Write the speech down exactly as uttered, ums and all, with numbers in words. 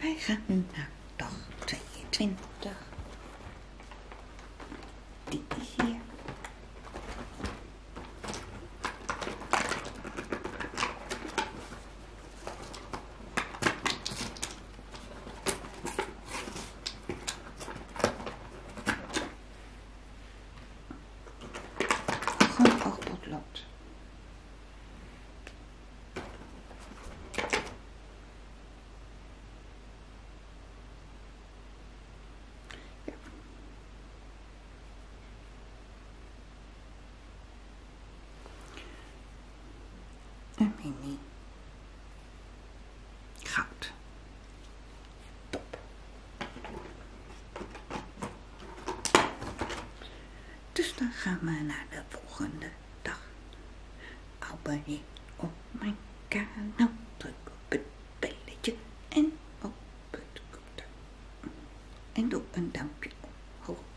Wij gaan nu naar dag tweeëntwintig. Die is hier. Gewoon oogpotlood. Een mini goud. Top. Dus dan gaan we naar de volgende dag. Abonneer op mijn kanaal. Druk op het belletje en op het koppel. En doe een duimpje omhoog.